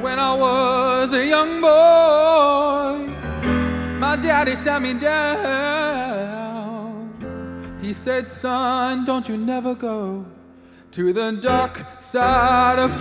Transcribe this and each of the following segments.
When I was a young boy, my daddy sat me down. He said, son, don't you never go to the dark side of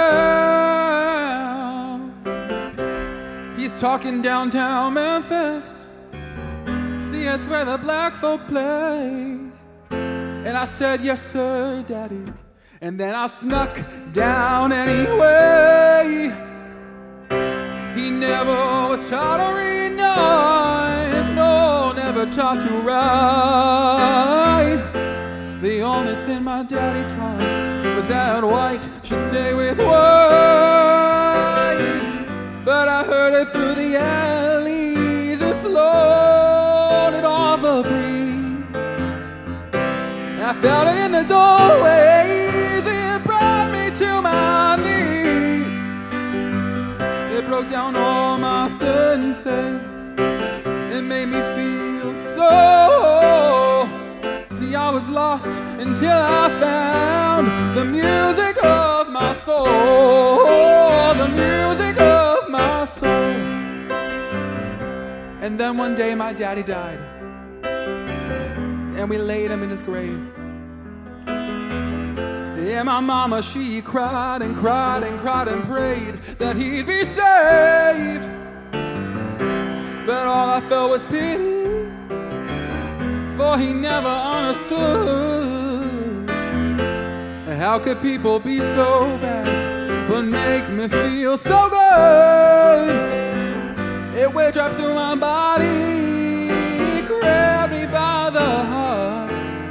town. He's talking downtown Memphis. See, it's where the black folk play. And I said, yes, sir, daddy. And then I snuck down anyway. He never was taught to read, no, never taught to write. The only thing my daddy taught was that white should stay with white. But I heard it through the alleys, it floated off a breeze. I felt it in the doorways, it brought me to my knees. It broke down all my senses, it made me feel so. See, I was lost until I found the music of my soul, the music of my soul. And then one day my daddy died, and we laid him in his grave. Yeah, my mama, she cried and cried and cried and prayed that he'd be saved. But all I felt was pity, for he never understood. How could people be so bad but make me feel so good? It went right through my body, it grabbed me by the heart,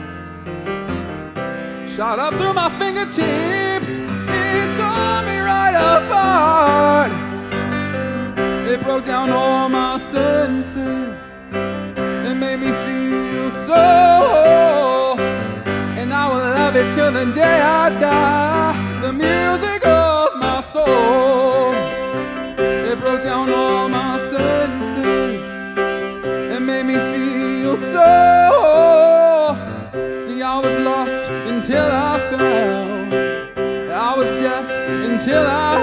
shot up through my fingertips, it tore me right apart. It broke down all my senses, it made me feel so. And I will love it till the day I die, the music of my soul. It broke down all my senses, it made me feel so. See, I was lost until I found, I was deaf until I